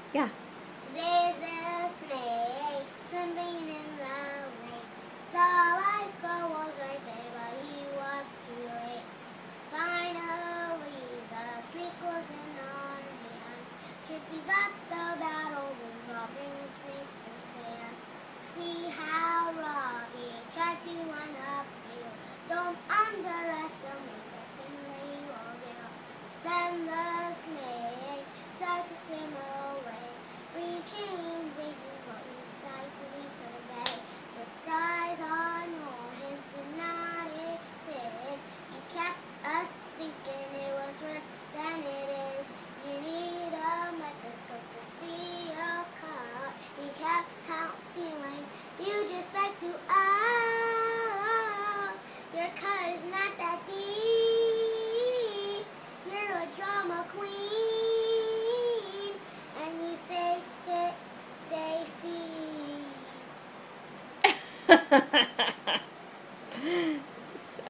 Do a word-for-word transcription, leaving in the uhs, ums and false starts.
Yeah. There's a snake swimming in the lake. The lifeguard was right there, but he was too late. Finally, the snake was in our hands. Chippy got the battle, dropping the snake to sand. See how Robbie tried to run up you. Don't underestimate the thing they will do. Then the snake started to swim away, reaching places what the sky to be for a day. The skies on your hands do not exist. He kept a thinking it was worse than it is. You need a microscope to see your color. He kept out feeling you just like to oh, your color is not that deep. You're a drama queen, and you faked it, they see.